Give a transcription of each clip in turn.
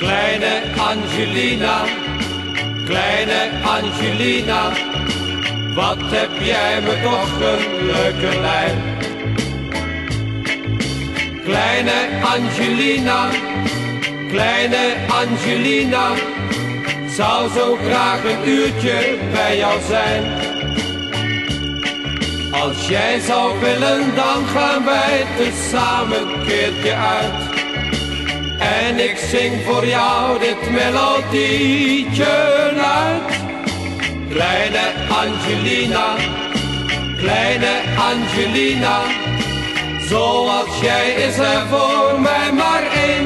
Kleine Angelina, kleine Angelina, wat heb jij me toch een leuke lijn. Kleine Angelina, kleine Angelina, zou zo graag een uurtje bij jou zijn. Als jij zou willen, dan gaan wij tezamen een keertje uit. En ik zing voor jou dit melodietje uit. Kleine Angelina, kleine Angelina, zoals jij is er voor mij maar één.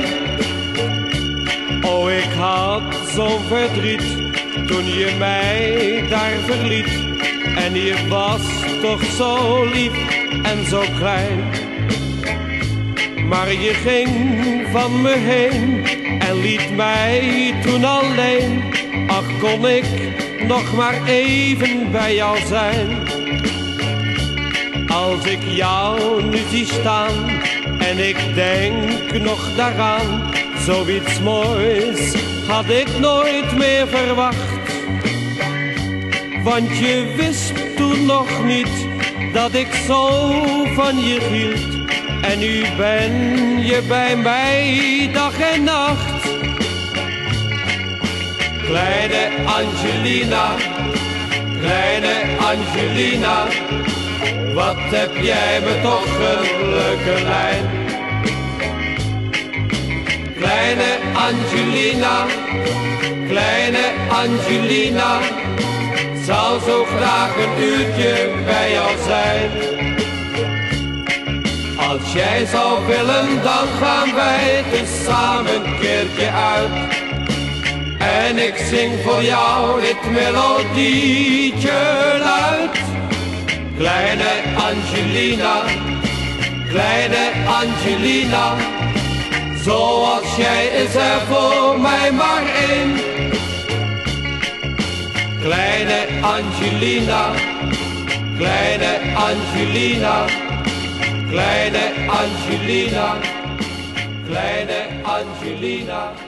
Oh, ik had zo'n verdriet toen je mij daar verliet. En je was toch zo lief en zo klein. Maar je ging van me heen en liet mij toen alleen. Ach, kon ik nog maar even bij jou zijn. Als ik jou nu zie staan en ik denk nog daaraan, zoiets moois had ik nooit meer verwacht. Want je wist toen nog niet dat ik zo van je hield. En nu ben je bij mij dag en nacht. Kleine Angelina, kleine Angelina, wat heb jij me toch een leuke lijn. Kleine Angelina, kleine Angelina, zou zo graag een uurtje bij jou zijn. Als jij zou willen, dan gaan wij tezamen een keertje uit. En ik zing voor jou dit melodietje uit. Kleine Angelina, kleine Angelina, zoals jij is er voor mij maar één. Kleine Angelina, kleine Angelina, kleine Angelina, kleine Angelina.